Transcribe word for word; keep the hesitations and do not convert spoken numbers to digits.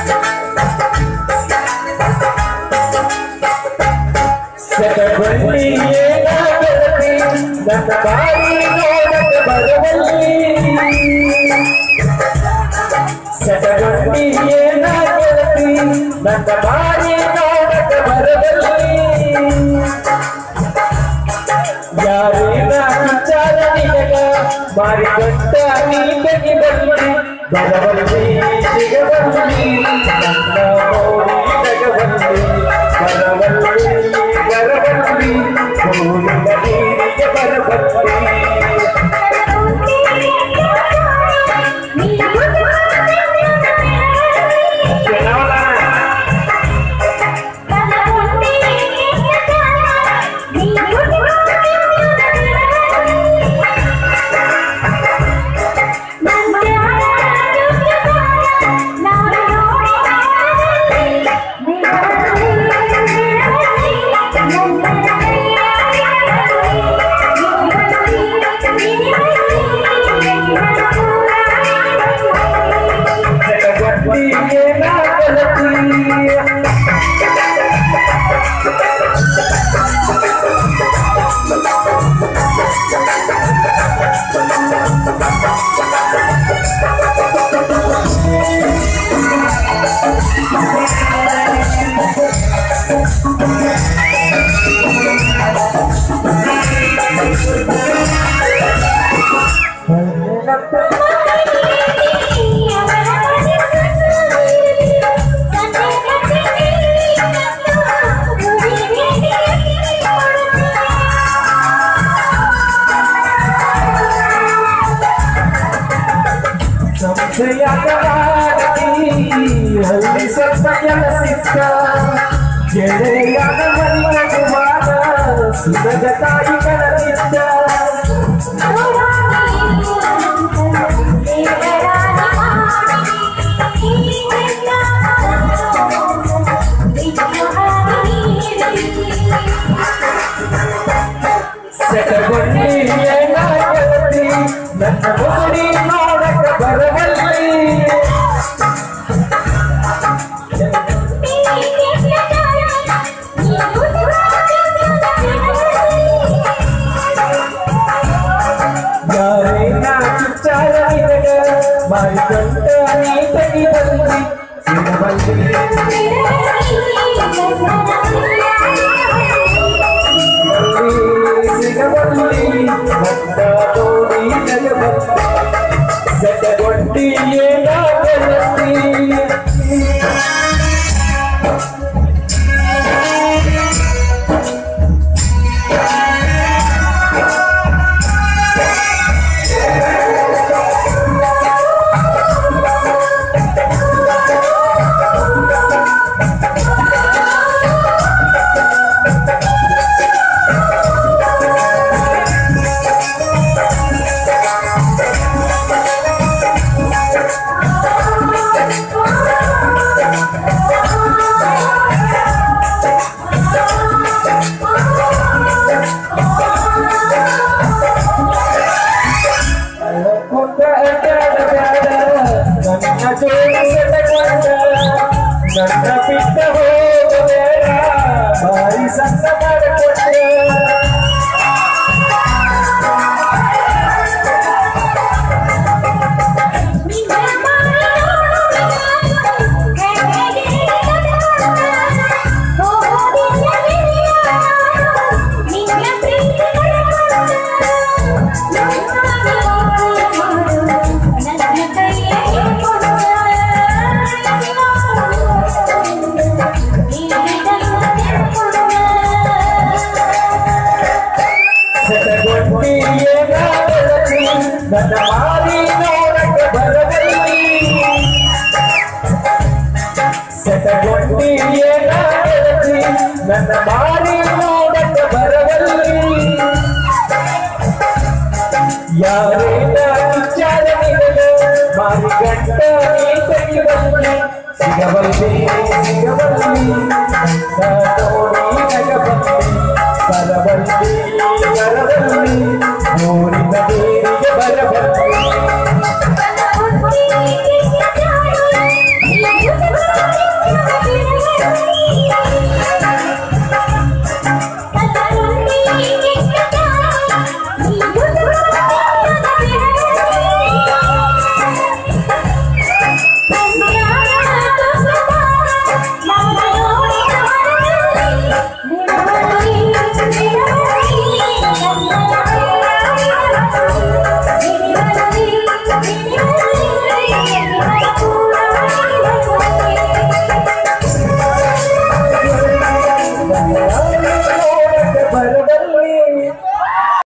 ಸೆಟಗೊಂಡಿ ಏನಾಗಲಿ ನನ್ನ ಬಾರಿ ನೋಡಕ್ಕೆ ಬರವಲ್ಲಿ ಸೆಟಗೊಂಡಿ ಏನಾಗಲಿ ನನ್ನ ಬಾರಿ ನೋಡಕ್ಕೆ ಬರವಲ್ಲಿ ಯಾರೇನ ವಿಚಾರ ನಿನಗ ಬಾರಿ ಕೊಟ್ಟ ನೀ ತೆಗಿಬಲ್ಲಿ ಬರವಲ್ಲಿ ಸಿಗಬಲ್ಲಿ ನನ್ನ ಮೋಡಿ ನಗವಲ್ಲಿ ಬರವಲ್ಲಿ ಬರವಲ್ಲಿ ಕೋಲಿನ ನೀರಿಗೆ ಬರವಲ್ಲಿ ಹಳ್ಳಿ ಸ್ವಲ್ಪ ಕೆಲಸಿಕ್ಕ ಗೆಳೆಯಾದ ಮರಿಯಗುವಾದ ಸುರಗ ತಾಯಿ ಕಳಚಿದ್ದ ಸೆಟಗೊಂಡಿ ಏನಾಗಲಿ ನನ್ನ ಮೋಡಿ ನೋಡಕ್ಕೆ ಬರವಲ್ಲಿ ಯಾರೇನ ವಿಚಾರ ನಿನಗ ಬಾರಿ ಕೊಟ್ಟ ನೀ ತೆಗಿಬಲ್ಲಿ ಸಿಗಬಲ್ಲಿ ಸಿಗಬಲ್ಲಿ ನನ್ನ ಮೋಡಿ ನಗವಲ್ಲಿ ಸೆಟಗೊಂಡಿ ಏನಾಗಲಿ ನನ್ನ ಬಿಟ್ಟ ಹೋಗಬೇಡ ಬಾರಿ ಸಂತ ಮಾಡಿಕೊಟ್ಟೆ ನನ್ನ ಮಾರಿ ನೋಡಕ್ಕೆ ಬರವಲ್ಲಿ ಸೆಟಗೊಂಡಿ ಏನಾಗಲಿ ನನ್ನ ಮಾರಿ ನೋಡಕ್ಕೆ ಬರವಲ್ಲಿ ಯಾರೇನ ವಿಚಾರ ನಿನಗ ಮಾರಿ ಗಂಟ ನೀ ತೆಗಿಬಲ್ಲಿ ಸಿಗಬಲ್ಲಿ ಸಿಗಬಲ್ಲಿ